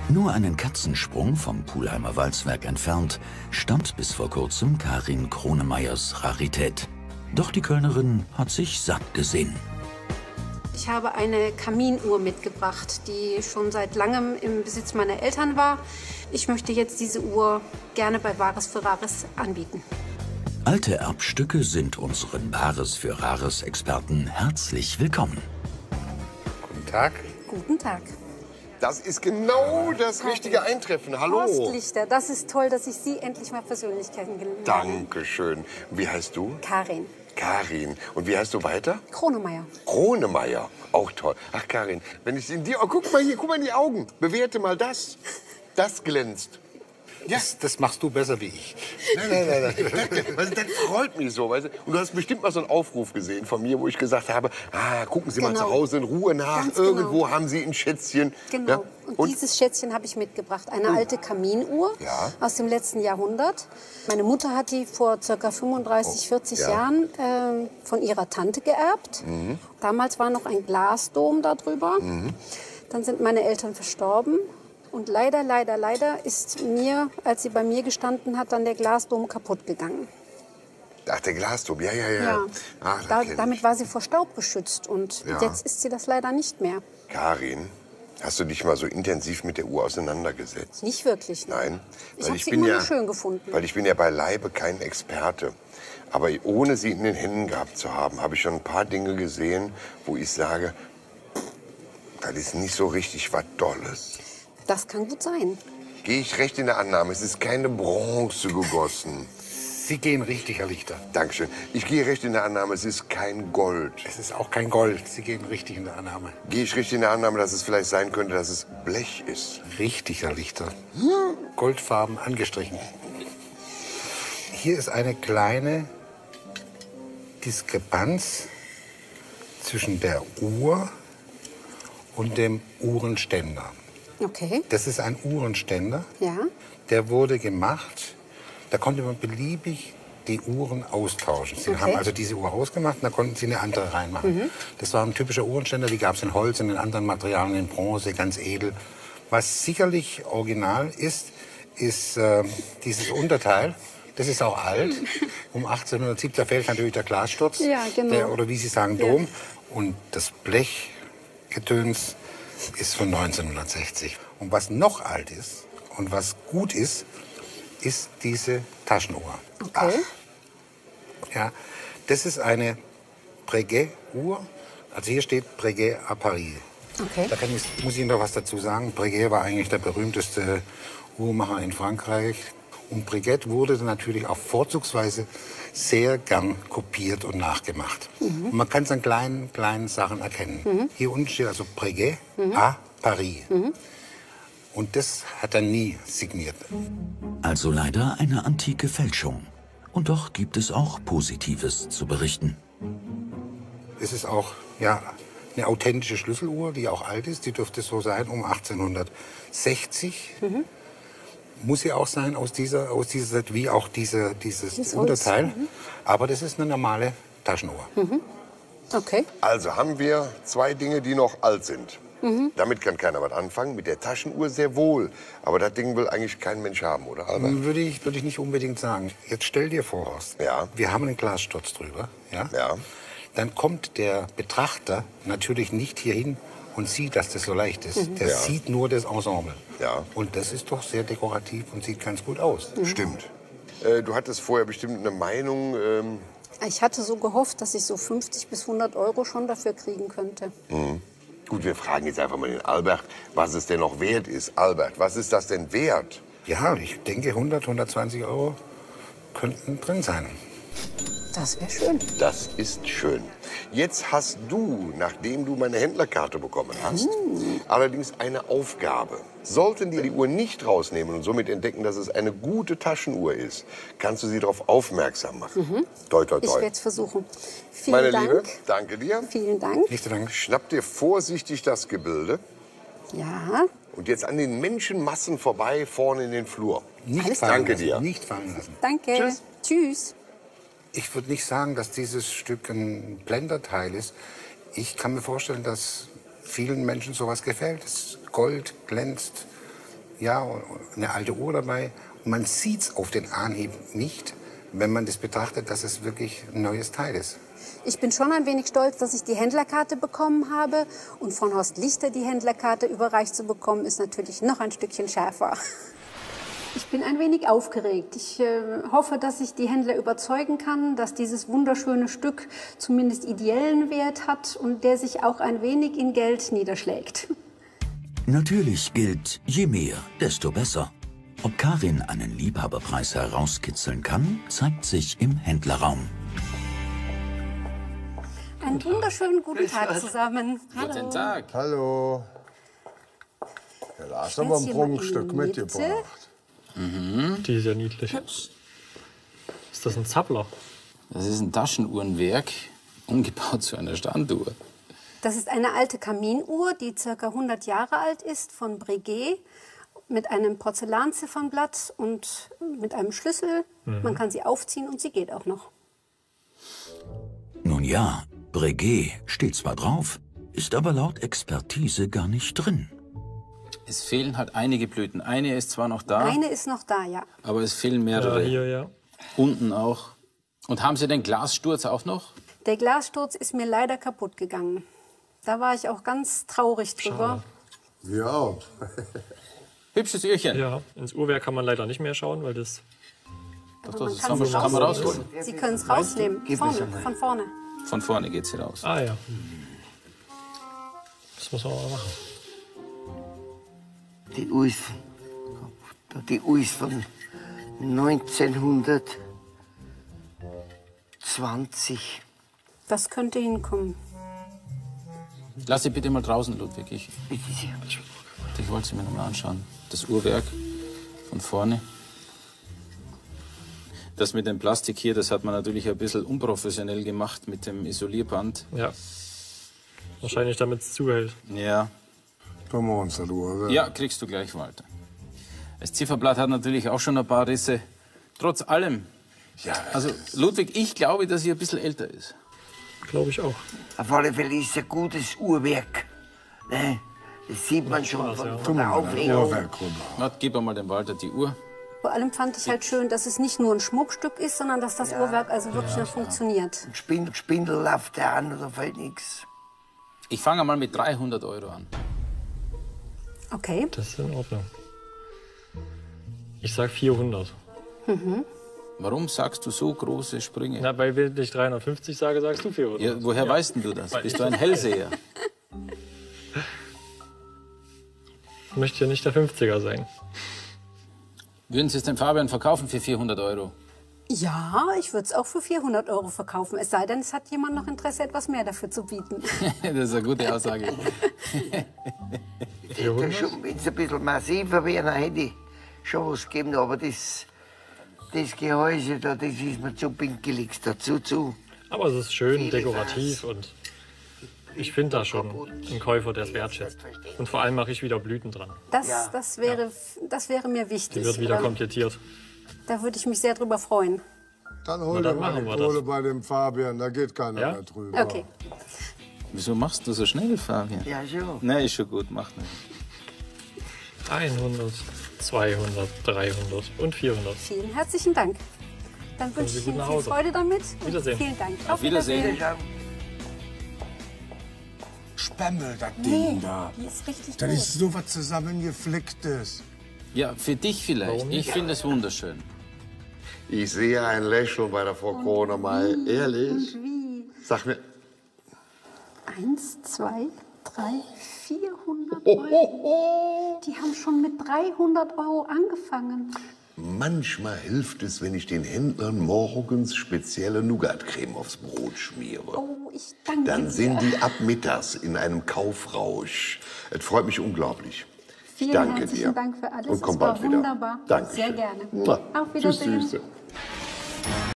Nur einen Katzensprung vom Pulheimer Walzwerk entfernt, stand bis vor kurzem Karin Kronemeyers Rarität. Doch die Kölnerin hat sich satt gesehen. Ich habe eine Kaminuhr mitgebracht, die schon seit langem im Besitz meiner Eltern war. Ich möchte jetzt diese Uhr gerne bei Wahres für Rares anbieten. Alte Erbstücke sind unseren Wahres für Rares-Experten herzlich willkommen. Guten Tag. Guten Tag. Das ist genau das richtige Eintreffen. Hallo. Postlichter, das ist toll, dass ich Sie endlich mal persönlich kennengelernt habe. Dankeschön. Wie heißt du? Karin. Karin. Und wie heißt du weiter? Kronemeyer. Kronemeyer. Auch toll. Ach, Karin, wenn ich in die... Oh, guck mal hier, guck mal in die Augen. Bewerte mal das. Das glänzt. Ja. Das machst du besser wie ich. Nein. Das freut mich so. Weißt du? Und du hast bestimmt mal so einen Aufruf gesehen von mir, wo ich gesagt habe, gucken Sie mal zu Hause in Ruhe nach. Ganz Irgendwo genau. haben Sie ein Schätzchen. Genau. Ja? Und dieses Schätzchen habe ich mitgebracht. Eine alte Kaminuhr aus dem letzten Jahrhundert. Meine Mutter hat die vor ca. 35, 40 Jahren von ihrer Tante geerbt. Damals war noch ein Glasdom darüber. Dann sind meine Eltern verstorben. Und leider ist mir, als sie bei mir gestanden hat, dann der Glasdom kaputt gegangen. Ach, der Glasdom, ja. Ach, Damit war sie vor Staub geschützt und jetzt ist sie das leider nicht mehr. Karin, hast du dich mal so intensiv mit der Uhr auseinandergesetzt? Nicht wirklich. Nein. Ich habe sie immer nur schön gefunden. Weil ich bin ja beileibe kein Experte. Aber ohne sie in den Händen gehabt zu haben, habe ich schon ein paar Dinge gesehen, wo ich sage, das ist nicht so richtig was Dolles. Das kann gut sein. Gehe ich recht in der Annahme, es ist keine Bronze gegossen. Sie gehen richtig, Herr Lichter. Dankeschön. Ich gehe recht in der Annahme, es ist kein Gold. Es ist auch kein Gold. Sie gehen richtig in der Annahme. Gehe ich richtig in der Annahme, dass es vielleicht sein könnte, dass es Blech ist. Richtig, Herr Lichter. Goldfarben angestrichen. Hier ist eine kleine Diskrepanz zwischen der Uhr und dem Uhrenständer. Okay. Das ist ein Uhrenständer. Ja. Der wurde gemacht, da konnte man beliebig die Uhren austauschen. Sie haben also diese Uhr ausgemacht und da konnten Sie eine andere reinmachen. Das war ein typischer Uhrenständer, die gab es in Holz und in anderen Materialien, in Bronze, ganz edel. Was sicherlich original ist dieses Unterteil. Das ist auch alt. Um 1870, da fällt natürlich der Glassturz. Ja, genau. Oder wie Sie sagen, Dom. Und das Blechgetöns ist von 1960. Und was noch alt ist und was gut ist, ist diese Taschenuhr. Okay. Ja, das ist eine Breguet-Uhr. Also hier steht Breguet à Paris. Okay. Da muss ich Ihnen noch was dazu sagen. Breguet war eigentlich der berühmteste Uhrmacher in Frankreich. Und Breguet wurde dann natürlich auch vorzugsweise sehr gern kopiert und nachgemacht. Und man kann es an kleinen Sachen erkennen. Hier unten steht also Breguet à Paris. Und das hat er nie signiert. Also leider eine antike Fälschung. Und doch gibt es auch Positives zu berichten. Es ist auch eine authentische Schlüsseluhr, die auch alt ist. Die dürfte so sein um 1860. Muss sie auch sein aus dieser Zeit, wie auch dieses Unterteil. Aber das ist eine normale Taschenuhr. Okay. Also haben wir zwei Dinge, die noch alt sind. Damit kann keiner was anfangen, mit der Taschenuhr sehr wohl. Aber das Ding will eigentlich kein Mensch haben, oder Albert? Würde ich nicht unbedingt sagen. Jetzt stell dir vor, Horst, wir haben einen Glassturz drüber. Ja? Dann kommt der Betrachter natürlich nicht hierhin und sieht, dass das so leicht ist. Der sieht nur das Ensemble. Ja. Und das ist doch sehr dekorativ und sieht ganz gut aus. Stimmt. Du hattest vorher bestimmt eine Meinung. Ich hatte so gehofft, dass ich so 50 bis 100 Euro schon dafür kriegen könnte. Gut, wir fragen jetzt einfach mal den Albert, was es denn noch wert ist. Albert, was ist das denn wert? Ja, ich denke 100, 120 Euro könnten drin sein. Das wäre schön. Das ist schön. Jetzt hast du, nachdem du meine Händlerkarte bekommen hast, allerdings eine Aufgabe. Sollten die Uhr nicht rausnehmen und somit entdecken, dass es eine gute Taschenuhr ist, kannst du sie darauf aufmerksam machen. Toi, toi, toi. Ich werde es versuchen. Vielen Meine Dank. Liebe, danke dir. Vielen Dank. Nicht zu danken. Schnapp dir vorsichtig das Gebilde Ja. und jetzt an den Menschenmassen vorbei vorne in den Flur. Nicht Alles fallen Danke lassen. dir. Nicht fallen lassen. Danke. Tschüss. Tschüss. Ich würde nicht sagen, dass dieses Stück ein Blenderteil ist. Ich kann mir vorstellen, dass vielen Menschen sowas gefällt. Das Gold glänzt, ja, eine alte Uhr dabei. Und man sieht es auf den Anhieb nicht, wenn man das betrachtet, dass es wirklich ein neues Teil ist. Ich bin schon ein wenig stolz, dass ich die Händlerkarte bekommen habe. Und von Horst Lichter die Händlerkarte überreicht zu bekommen, ist natürlich noch ein Stückchen schärfer. Ich bin ein wenig aufgeregt. Ich hoffe, dass ich die Händler überzeugen kann, dass dieses wunderschöne Stück zumindest ideellen Wert hat und der sich auch ein wenig in Geld niederschlägt. Natürlich gilt, je mehr, desto besser. Ob Karin einen Liebhaberpreis herauskitzeln kann, zeigt sich im Händlerraum. Einen wunderschönen guten Tag zusammen. Guten Tag. Hallo. Ja, da hast du aber ein Prunkstück mitgebracht. Die ist ja niedlich. Ist das ein Zappler? Das ist ein Taschenuhrenwerk, umgebaut zu einer Standuhr. Das ist eine alte Kaminuhr, die ca. 100 Jahre alt ist, von Breguet, mit einem Porzellanziffernblatt und mit einem Schlüssel. Man kann sie aufziehen und sie geht auch noch. Nun ja, Breguet steht zwar drauf, ist aber laut Expertise gar nicht drin. Es fehlen halt einige Blüten. Eine ist zwar noch da, Eine ist noch da, ja. aber es fehlen mehrere. Ja, hier, ja. Unten auch. Und haben Sie den Glassturz auch noch? Der Glassturz ist mir leider kaputt gegangen. Da war ich auch ganz traurig drüber. Wir auch. Hübsches Öhrchen. Ja, ins Uhrwerk kann man leider nicht mehr schauen, weil das... Doch, Man das kann kann sie man rausholen. Sie können es rausnehmen. Vorne, von vorne. Von vorne geht sie raus. Ah ja. Das muss man mal machen. Die Uhr ist von 1920. Das könnte hinkommen. Lass sie bitte mal draußen, Ludwig. Ich wollte sie mir noch mal anschauen. Das Uhrwerk von vorne. Das mit dem Plastik hier, das hat man natürlich ein bisschen unprofessionell gemacht mit dem Isolierband. Ja. Wahrscheinlich, damit es zuhält. Ja. Tun wir uns das Uhrwerk. Ja, kriegst du gleich, Walter. Das Zifferblatt hat natürlich auch schon ein paar Risse. Trotz allem. Ja, Also, Ludwig, ich glaube, dass sie ein bisschen älter ist. Glaube ich auch. Auf alle Fälle ist es ein gutes Uhrwerk. Ne? Das sieht man schon von der Aufregung. Uhrwerk runter. Warte, gib mal dem Walter die Uhr. Vor allem fand ich halt schön, dass es nicht nur ein Schmuckstück ist, sondern dass das Uhrwerk also wirklich noch funktioniert. Spindel läuft der an oder fällt nichts. Ich fange mal mit 300 € an. Okay. Das ist in Ordnung. Ich sag 400. Warum sagst du so große Sprünge? Na, weil wenn ich 350 sage, sagst du 400. Ja, woher weißt denn du das? Bist du ein Hellseher? Ich möchte ja nicht der 50er sein. Würden Sie es dem Fabian verkaufen für 400 €? Ja, ich würde es auch für 400 € verkaufen. Es sei denn, es hat jemand noch Interesse, etwas mehr dafür zu bieten. Das ist eine gute Aussage. Wenn es ein bisschen massiver wäre, dann hätte ich schon was gegeben. Aber das Gehäuse da, das ist mir zu pinkelig dazu zu. Aber es ist schön, dekorativ und ich finde da schon einen Käufer, der es wertschätzt. Und vor allem mache ich wieder Blüten dran. Das wäre mir wichtig. Die wird wieder komplettiert. Da würde ich mich sehr drüber freuen. Dann hol dann dir mal machen die wir Kohle das. bei dem Fabian, da geht keiner Ja? mehr drüber. Okay. Wieso machst du so schnell, Fabian? Ja, schon. Nein, ist schon gut, mach nicht. 100, 200, 300 und 400. Vielen herzlichen Dank. Dann wünsche Sie ich gut Ihnen nach viel Hause. Freude damit. Und Wiedersehen. Vielen Dank. Auf Wiedersehen. Spemmel, das Ding da. Die ist richtig Das gut. ist so was Zusammengeflicktes. Ja, für dich vielleicht. Ich finde es wunderschön. Ich sehe ein Lächeln bei der Frau Krone mal. Ehrlich? Sag mir. 1, 2, 3, 400 €. Die haben schon mit 300 € angefangen. Manchmal hilft es, wenn ich den Händlern morgens spezielle Nougat-Creme aufs Brot schmiere. Oh, ich danke Dann dir. sind die ab mittags in einem Kaufrausch. Es freut mich unglaublich. Vielen Danke herzlichen dir. Dank für alles. Und komm es war bald wieder. wunderbar. Danke. Sehr gerne. Mua. Auf Tschüss, Wiedersehen. Süße.